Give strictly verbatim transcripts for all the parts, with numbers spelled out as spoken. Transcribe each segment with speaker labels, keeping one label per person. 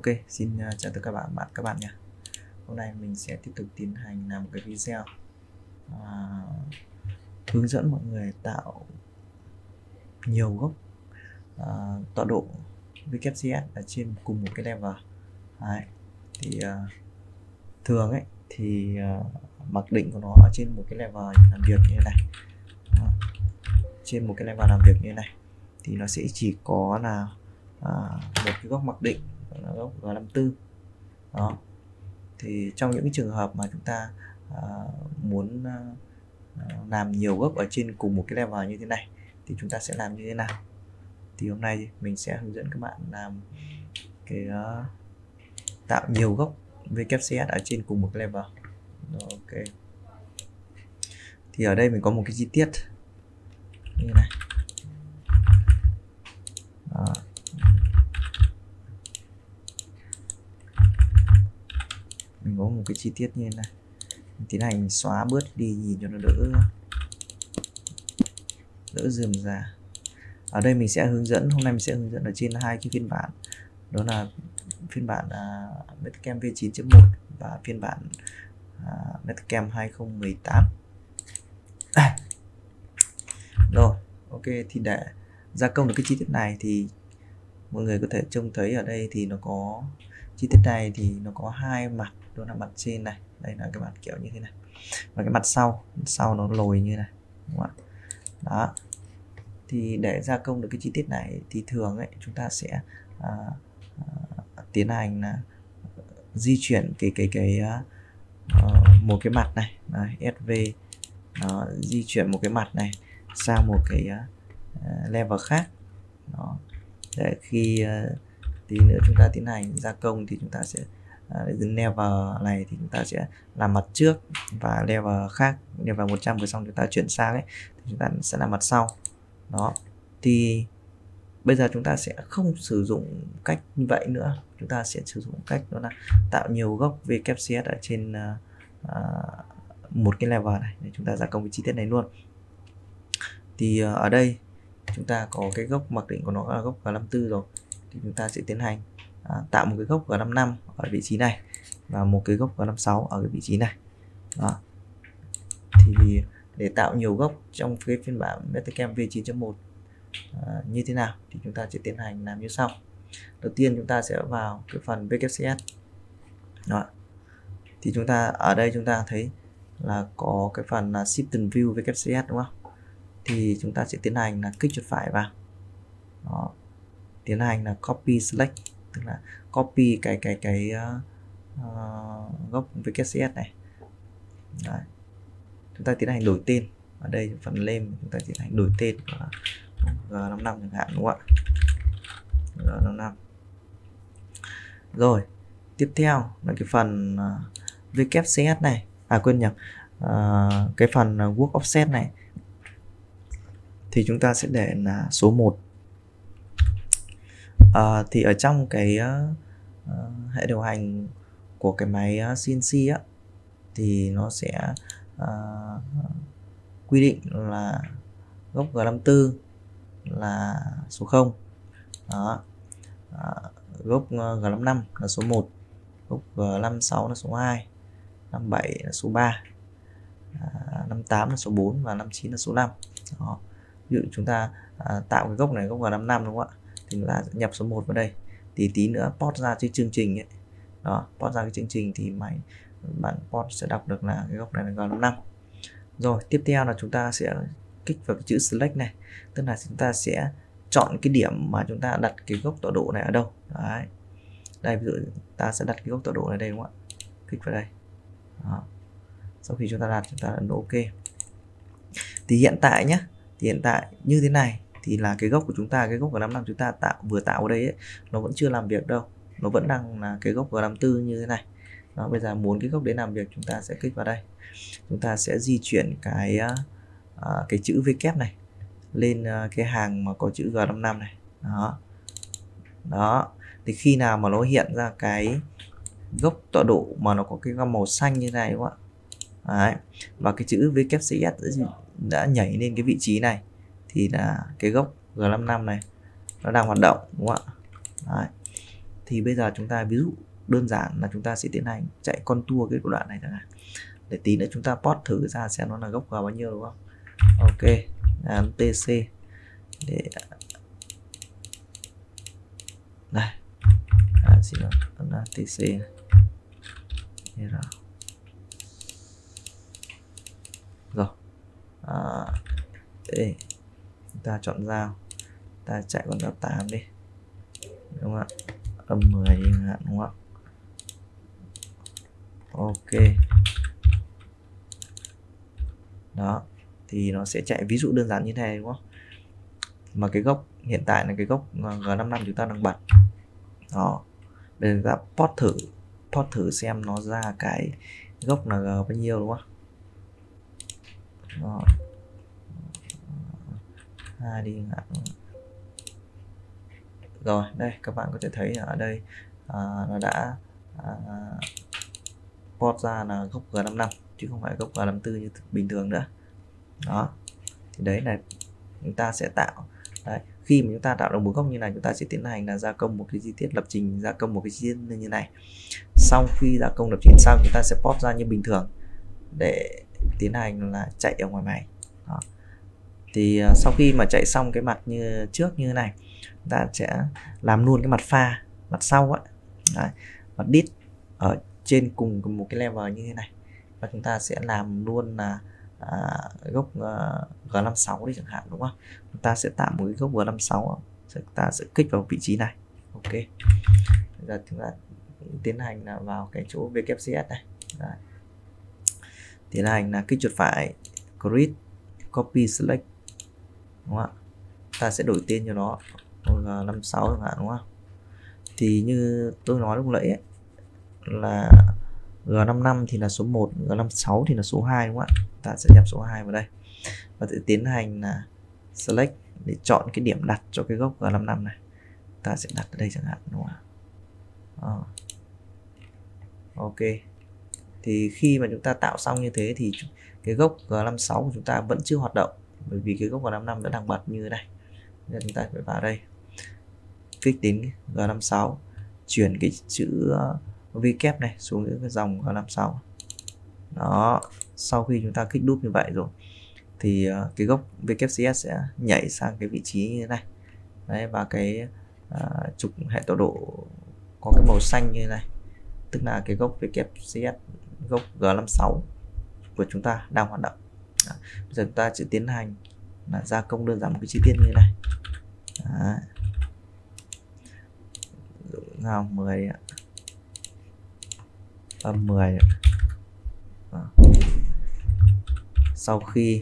Speaker 1: Ok, xin uh, chào tất cả các bạn bạn các bạn nhé. Hôm nay mình sẽ tiếp tục tiến hành làm một cái video uh, hướng dẫn mọi người tạo nhiều gốc uh, tọa độ vê kép xê ét ở trên cùng một cái level. Đấy. Thì uh, thường ấy thì uh, mặc định của nó ở trên một cái level làm việc như thế này. Đó. Trên một cái level làm việc như thế này thì nó sẽ chỉ có là uh, một cái góc mặc định là góc G năm mươi tư. Đó. Thì trong những cái trường hợp mà chúng ta uh, muốn uh, làm nhiều gốc ở trên cùng một cái level như thế này thì chúng ta sẽ làm như thế nào? Thì hôm nay mình sẽ hướng dẫn các bạn làm cái uh, tạo nhiều gốc vê kép xê ét ở trên cùng một cái level. Rồi, ok. Thì ở đây mình có một cái chi tiết như thế này. Đó. Mình có một cái chi tiết như thế này, mình tiến hành xóa bớt đi nhìn cho nó đỡ đỡ rườm rà. Ở đây mình sẽ hướng dẫn hôm nay mình sẽ hướng dẫn ở trên hai cái phiên bản, đó là phiên bản uh, Metacam V chín chấm một và phiên bản uh, Metacam hai không một tám. À. Rồi, ok. Thì để gia công được cái chi tiết này thì mọi người có thể trông thấy ở đây thì nó có chi tiết này thì nó có hai mặt, đó là mặt trên này, đây là cái mặt kiểu như thế này, và cái mặt sau mặt sau nó lồi như này, đúng không ạ? Đó. Thì để gia công được cái chi tiết này thì thường ấy chúng ta sẽ à, à, tiến hành là di chuyển cái cái cái uh, một cái mặt này, này ét vê nó di chuyển một cái mặt này sang một cái uh, level khác. Đó. Để khi uh, tí nữa chúng ta tiến hành gia công thì chúng ta sẽ uh, level này thì chúng ta sẽ làm mặt trước, và level khác, level một trăm vừa xong chúng ta chuyển sang ấy thì chúng ta sẽ làm mặt sau. Đó. Thì bây giờ chúng ta sẽ không sử dụng cách như vậy nữa, chúng ta sẽ sử dụng cách đó là tạo nhiều góc vê kép xê ét ở trên uh, uh, một cái level này để chúng ta gia công cái chi tiết này luôn. Thì uh, ở đây chúng ta có cái góc mặc định của nó là góc G năm mươi tư rồi, thì chúng ta sẽ tiến hành uh, tạo một cái góc G năm mươi lăm ở vị trí này và một cái góc G năm mươi sáu ở cái vị trí này. Đó. Thì để tạo nhiều góc trong cái phiên bản Metacam V chín chấm một uh, như thế nào thì chúng ta sẽ tiến hành làm như sau. Đầu tiên chúng ta sẽ vào cái phần vê kép xê ét. Đó. Thì chúng ta ở đây chúng ta thấy là có cái phần là Shift and View vê kép xê ét, đúng không? Thì chúng ta sẽ tiến hành là kích chuột phải vào. Đó. Tiến hành là Copy Select, tức là copy cái cái cái uh, uh, góc vê kép xê ét này. Đấy. Chúng ta tiến hành đổi tên. Ở đây phần name chúng ta tiến hành đổi tên là G năm mươi lăm chẳng hạn, đúng không ạ? G năm mươi lăm. Rồi, tiếp theo là cái phần uh, vê kép xê ét này. À quên nhầm. Uh, cái phần uh, Work Offset này thì chúng ta sẽ để là số một. Uh, thì ở trong cái uh, uh, hệ điều hành của cái máy uh, xê en xê á, thì nó sẽ uh, quy định là góc G năm mươi tư là số không. Đó. Uh, góc G năm mươi lăm là số một, góc G năm mươi sáu là số hai, năm mươi bảy là số ba, uh, năm mươi tám là số bốn và năm mươi chín là số năm. Đó. Ví dụ chúng ta uh, tạo cái góc này góc G năm mươi lăm, đúng không ạ? Thì chúng ta sẽ nhập số một vào đây. Thì tí nữa port ra cái chương trình ấy. Đó, port ra cái chương trình thì máy bạn port sẽ đọc được là cái góc này là G năm mươi lăm. Rồi, tiếp theo là chúng ta sẽ kích vào cái chữ Select này, tức là chúng ta sẽ chọn cái điểm mà chúng ta đặt cái góc tọa độ này ở đâu. Đấy. Đây, ví dụ ta sẽ đặt cái góc tọa độ này đây, đúng không ạ? Kích vào đây. Đó. Sau khi chúng ta đặt, chúng ta ấn OK. Thì hiện tại nhé, thì hiện tại như thế này thì là cái góc của chúng ta, cái góc G năm mươi lăm chúng ta tạo vừa tạo ở đây ấy, nó vẫn chưa làm việc đâu, nó vẫn đang là cái góc G năm mươi tư như thế này. Đó, bây giờ muốn cái góc đấy làm việc chúng ta sẽ kích vào đây, chúng ta sẽ di chuyển cái uh, cái chữ V kép này lên uh, cái hàng mà có chữ G năm mươi lăm này. Đó. Đó. Thì khi nào mà nó hiện ra cái góc tọa độ mà nó có cái gam màu xanh như này, đúng không ạ? Đấy. Và cái chữ vê kép xê ét đã nhảy lên cái vị trí này thì là cái góc G năm mươi lăm này nó đang hoạt động, đúng không ạ? Đấy. Thì bây giờ chúng ta ví dụ đơn giản là chúng ta sẽ tiến hành chạy contour cái đoạn này chẳng hạn, để tí nữa chúng ta plot thử ra xem nó là gốc G bao nhiêu, đúng không? Ok, ấn tc để đây, à, xin lỗi, ấn tc này. Rồi, rồi. À, đây chúng ta chọn dao, ta chạy con dao tám đi, đúng không ạ? Âm mười chẳng hạn, đúng không? Ok, đó thì nó sẽ chạy ví dụ đơn giản như thế này, đúng không? Mà cái gốc hiện tại là cái gốc G năm mươi lăm chúng ta đang bật. Đó, bây giờ chúng ta plot thử plot thử xem nó ra cái gốc là G bao nhiêu, đúng không? Đó. hai đi ngạn. Rồi, đây các bạn có thể thấy ở đây à, nó đã à, plot ra là gốc G năm mươi lăm chứ không phải gốc G năm mươi tư như bình thường nữa. Đó, thì đấy là chúng ta sẽ tạo đấy. Khi mà chúng ta tạo được một gốc như này, chúng ta sẽ tiến hành là gia công một cái chi tiết lập trình, gia công một cái chi tiết như này. Sau khi gia công lập trình xong, chúng ta sẽ port ra như bình thường để tiến hành là chạy ở ngoài máy. Đó. Thì uh, sau khi mà chạy xong cái mặt như trước như thế này, chúng ta sẽ làm luôn cái mặt pha mặt sau ấy. Đấy. Mặt đít ở trên cùng một cái level như thế này, và chúng ta sẽ làm luôn là à, gốc uh, G năm mươi sáu đi chẳng hạn, đúng không? Chúng ta sẽ tạo một cái gốc G năm mươi sáu, chúng ta sẽ kích vào vị trí này. Ok, bây giờ chúng ta tiến hành là vào cái chỗ vê kép xê ét này. Đấy. Tiến hành là kích chuột phải, create, copy, select, đúng không ạ? Ta sẽ đổi tên cho nó G năm mươi sáu chẳng hạn, đúng không? Thì như tôi nói lúc nãy ấy, là G năm mươi lăm thì là số một, G năm mươi sáu thì là số hai, đúng không ạ? Ta sẽ nhập số hai vào đây và sẽ tiến hành là select để chọn cái điểm đặt cho cái gốc G năm mươi lăm này. Ta sẽ đặt ở đây chẳng hạn, đúng không ạ? À. Ok, thì khi mà chúng ta tạo xong như thế thì cái gốc G năm mươi sáu của chúng ta vẫn chưa hoạt động, bởi vì cái gốc G năm mươi lăm đã đang bật như thế này. Nên chúng ta phải vào đây, kích đến G năm mươi sáu, chuyển cái chữ V kép này xuống cái dòng G năm mươi sáu. Đó, sau khi chúng ta kích đúp như vậy rồi thì cái gốc vê kép xê ét sẽ nhảy sang cái vị trí như thế này. Đấy, và cái uh, trục hệ tọa độ có cái màu xanh như thế này, tức là cái gốc vê kép xê ét, gốc G năm mươi sáu của chúng ta đang hoạt động. Đó. Bây giờ chúng ta sẽ tiến hành là gia công đơn giản một cái chi tiết như thế này. Đó. Nào mười âm mười. Đó. Sau khi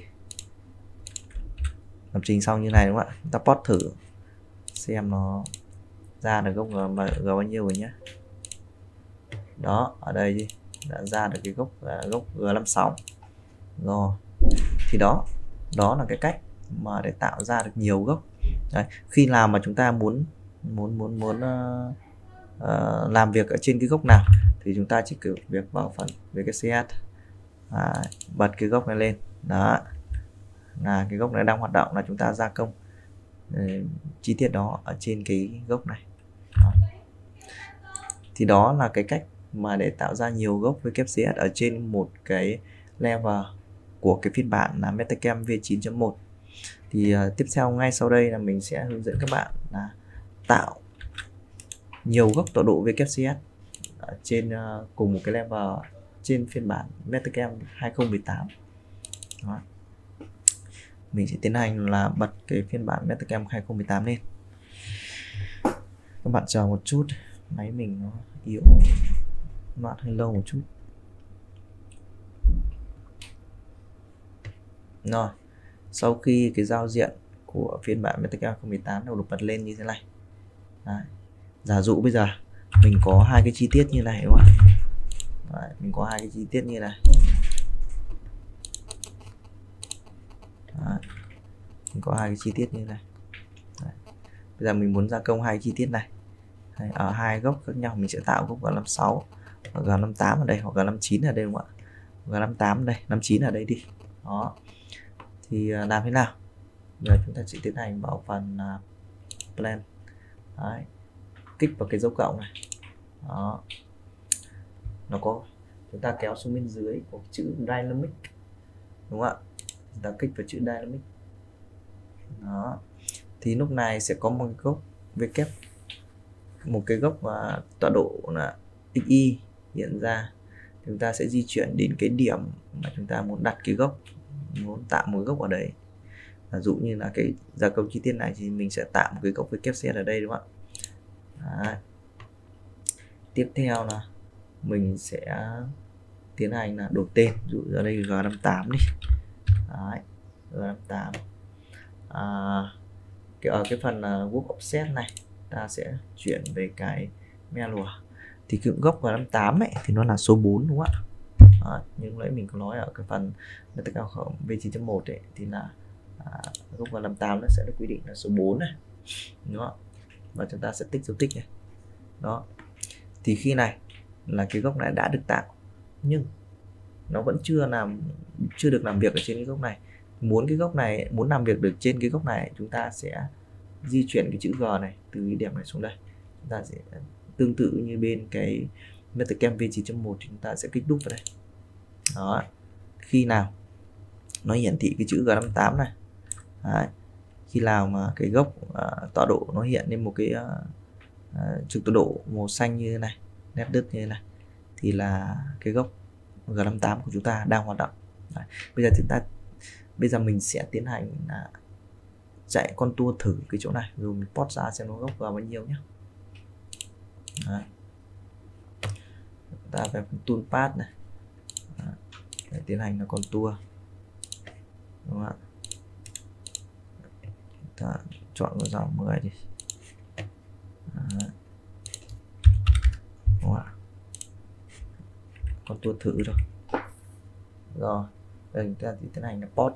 Speaker 1: lập trình xong như này, đúng không ạ? Chúng ta plot thử xem nó ra được gốc G, G bao nhiêu rồi nhé. Đó, ở đây đi, đã ra được cái gốc gốc G năm mươi sáu rồi. Thì đó đó là cái cách mà để tạo ra được nhiều gốc. Đấy, khi nào mà chúng ta muốn muốn muốn muốn uh, uh, làm việc ở trên cái gốc nào thì chúng ta chỉ cứ việc vào phần vê kép xê ét, à, bật cái gốc này lên. Đó là cái gốc này đang hoạt động, là chúng ta gia công uh, chi tiết đó ở trên cái gốc này. Đó. Thì đó là cái cách mà để tạo ra nhiều gốc vê kép xê ét ở trên một cái level của cái phiên bản là Metacam V chín chấm một. Thì uh, tiếp theo ngay sau đây là mình sẽ hướng dẫn các bạn là tạo nhiều gốc tọa độ vê kép xê ét ở trên uh, cùng một cái level trên phiên bản Metacam hai không một tám. Đó. Mình sẽ tiến hành là bật cái phiên bản Metacam hai không một tám lên. Các bạn chờ một chút, máy mình nó yếu, loạn hơi lâu một chút. Rồi, sau khi cái giao diện của phiên bản Metacam hai không một tám được bật lên như thế này. Đấy. Giả dụ bây giờ mình có hai cái chi tiết như này, đúng không ạ? Đấy, mình có hai cái chi tiết như này. Đấy. Mình có hai cái chi tiết như này. Đấy. Bây giờ mình muốn gia công hai chi tiết này. Đấy, ở hai gốc khác nhau mình sẽ tạo gốc G năm mươi sáu hoặc G năm mươi tám ở đây, hoặc G năm mươi chín ở đây, đúng không ạ? G năm mươi tám ở đây, năm mươi chín ở đây đi. Đó. Thì làm thế nào? Giờ chúng ta sẽ tiến hành vào phần uh, plan. Đấy. kích vào cái dấu cộng này. Đó, nó có, chúng ta kéo xuống bên dưới có chữ dynamic, đúng không ạ? Chúng ta kích vào chữ dynamic. Đó, thì lúc này sẽ có một góc v kép, một cái góc và tọa độ là xy hiện ra. Chúng ta sẽ di chuyển đến cái điểm mà chúng ta muốn đặt cái góc, muốn tạo một góc ở đấy. Ví dụ như là cái gia công chi tiết này thì mình sẽ tạo một cái góc với kép Z ở đây, đúng không ạ? Đấy. Tiếp theo là mình sẽ tiến hành là đổi tên, ví dụ ở đây G năm mươi tám đi. Đấy, G năm mươi tám. À, cái ở cái phần uh, work offset này ta sẽ chuyển về cái me lùa. Thì cái góc G năm mươi tám ấy thì nó là số bốn, đúng không ạ? À, nhưng nãy mình có nói ở cái phần method cao khổng v chín chấm một ấy thì là à, góc G năm mươi tám nó sẽ được quy định là số bốn này, đúng không? Và chúng ta sẽ tích dấu tích này. Đó, thì khi này là cái góc này đã được tạo nhưng nó vẫn chưa làm chưa được làm việc ở trên cái góc này. Muốn cái góc này muốn làm việc được trên cái góc này, chúng ta sẽ di chuyển cái chữ G này từ cái điểm này xuống đây. Chúng ta sẽ tương tự như bên cái MetaCam v chín chấm một thì chúng ta sẽ kích đúp vào đây. Đó, khi nào nó hiển thị cái chữ G năm mươi tám này. Đấy. Khi nào mà cái góc uh, tọa độ nó hiện lên một cái uh, uh, trục tọa độ màu xanh như thế này, nét đứt như thế này, thì là cái góc G năm mươi tám của chúng ta đang hoạt động. Đấy. Bây giờ chúng ta bây giờ mình sẽ tiến hành là chạy con tua thử cái chỗ này rồi mình post ra xem nó góc G bao nhiêu nhé. Đấy. Ta về phần toolpath này. Đấy. Để tiến hành là con tua, đúng không ạ? Ta chọn con dòng mười đi. Đấy. Đúng không ạ? Con tua thử rồi. Rồi, đây chúng ta thì tiến hành là post.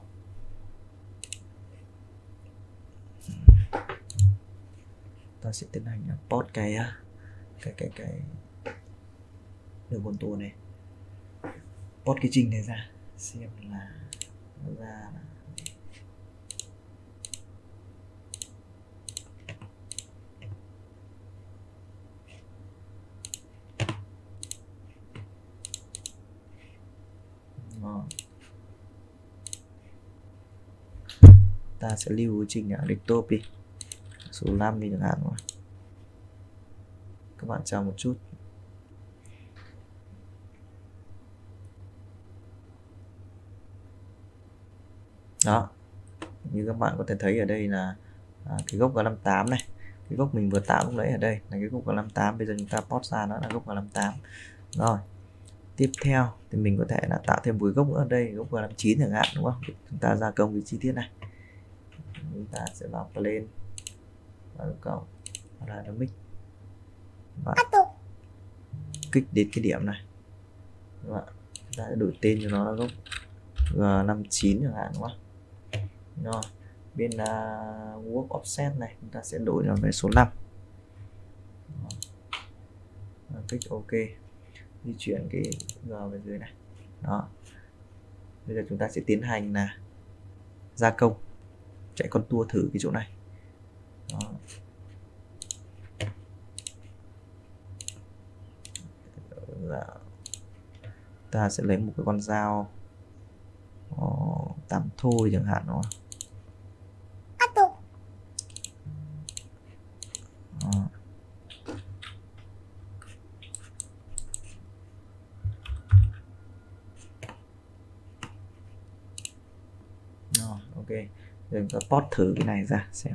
Speaker 1: Ta sẽ tiến hành là post cái cái cái cái đường con tua này, post cái trình này ra xem là nó ra là đó. Ta sẽ lưu cái trình ở desktop đi, số năm đi chẳng hạn. Mà các bạn chờ một chút. Đó, như các bạn có thể thấy ở đây là à, cái góc G năm mươi tám này, cái góc mình vừa tạo lúc nãy ở đây là cái góc G năm mươi tám. Bây giờ chúng ta post ra nó là góc G năm mươi tám. Rồi, tiếp theo thì mình có thể là tạo thêm một góc nữa ở đây, góc G năm mươi chín chẳng hạn, đúng không? Chúng ta gia công cái chi tiết này, chúng ta sẽ vào plane và cộng là dynamic và kích đến cái điểm này, đúng không? Chúng ta sẽ đổi tên cho nó là góc G năm mươi chín chẳng hạn, đúng không? Rồi, bên uh, work offset này chúng ta sẽ đổi nó về số năm. Đó. Kích OK, di chuyển cái G về dưới này. Đó, bây giờ chúng ta sẽ tiến hành là gia công, chạy con tua thử cái chỗ này. Đó. Ta sẽ lấy một cái con dao tám thôi chẳng hạn, đúng không? Đó. Rồi, ok. Giờ chúng ta post thử cái này ra xem.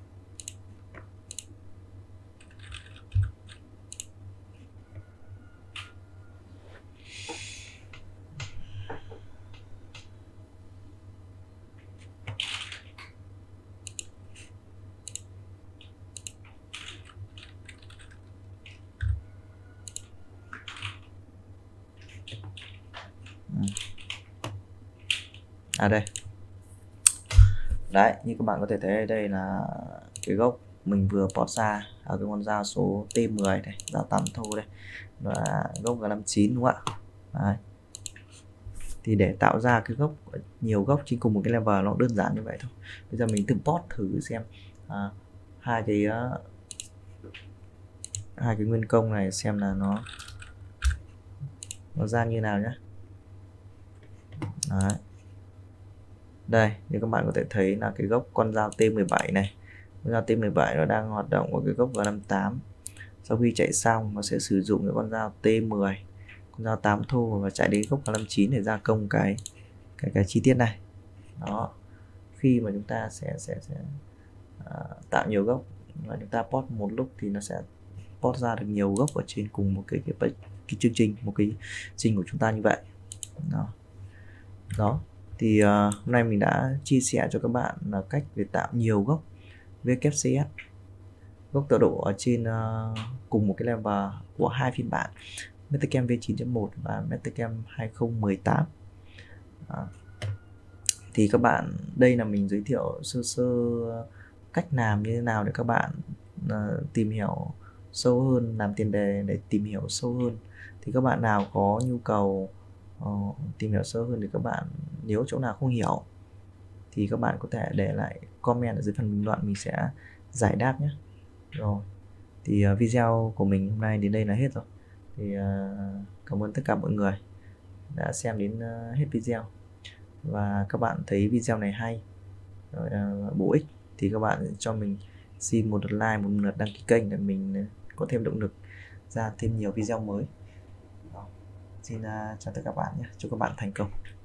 Speaker 1: À đây. Đấy, như các bạn có thể thấy ở đây là cái gốc mình vừa post ra ở cái con dao số T mười này, dao tám thô đây, và gốc G năm mươi chín, đúng không ạ? Đấy. Thì để tạo ra cái gốc nhiều gốc trên cùng một cái level nó đơn giản như vậy thôi. Bây giờ mình thử post thử xem à, hai cái uh, hai cái nguyên công này xem là nó nó ra như nào nhé. Đấy. Đây, như các bạn có thể thấy là cái gốc con dao T mười bảy này, con dao T mười bảy nó đang hoạt động ở cái gốc G năm mươi tám. Sau khi chạy xong nó sẽ sử dụng cái con dao T mười, con dao tám thô và chạy đến gốc G năm mươi chín để gia công cái cái cái chi tiết này. Đó. Khi mà chúng ta sẽ sẽ sẽ uh, tạo nhiều gốc và chúng ta post một lúc thì nó sẽ post ra được nhiều gốc ở trên cùng một cái cái, cái, cái chương trình, một cái trình của chúng ta như vậy. Đó. Đó. Thì uh, hôm nay mình đã chia sẻ cho các bạn là cách để tạo nhiều gốc vê kép xê ét, gốc tọa độ ở trên uh, cùng một cái level của hai phiên bản Metacam V chín chấm một và Metacam hai không một tám. À, thì các bạn, đây là mình giới thiệu sơ sơ cách làm như thế nào để các bạn uh, tìm hiểu sâu hơn, làm tiền đề để tìm hiểu sâu hơn. Thì các bạn nào có nhu cầu uh, tìm hiểu sâu hơn thì các bạn, nếu chỗ nào không hiểu thì các bạn có thể để lại comment ở dưới phần bình luận, mình sẽ giải đáp nhé. Rồi, thì uh, video của mình hôm nay đến đây là hết rồi. Thì uh, cảm ơn tất cả mọi người đã xem đến uh, hết video. Và các bạn thấy video này hay, uh, bổ ích thì các bạn cho mình xin một lượt like, một lượt đăng ký kênh để mình có thêm động lực ra thêm nhiều video mới. Đó. Xin uh, chào tất cả các bạn nhé, chúc các bạn thành công.